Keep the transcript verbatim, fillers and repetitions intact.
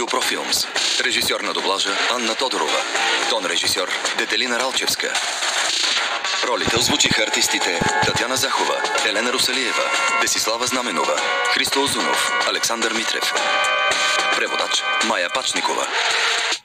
Студио Профилмс. Режисьор на дублажа Анна Тодорова. Тон режисьор Детелина Ралчевска. Ролите озвучиха артистите Татяна Захова, Елена Русалиева, Десислава Знаменова, Христо Озунов, Александър Митрев. Преводач Майя Пачникова.